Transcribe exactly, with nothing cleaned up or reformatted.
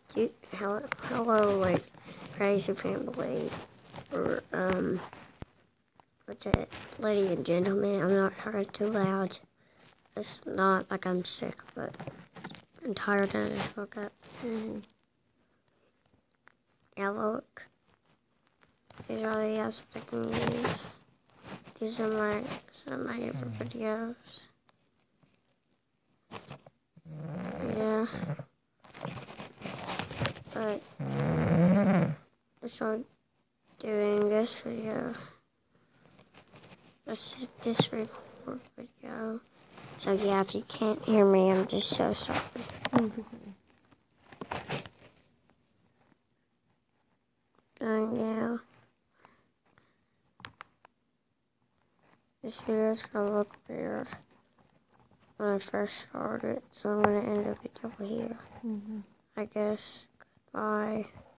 do, hello, hello, like, crazy family, or, um, what's it, lady and gentlemen. I'm not talking too loud. It's not like I'm sick, but I'm tired and I just woke up. Mm-hmm. Yeah, look. These are the apps that I can use. These are my, some of my favorite videos. Yeah. But, I started doing this video. This is this record video. So yeah, if you can't hear me, I'm just so sorry. That's okay. And yeah. This video's gonna look weird when I first started, so I'm gonna end the video here. Mm-hmm. I guess. Goodbye.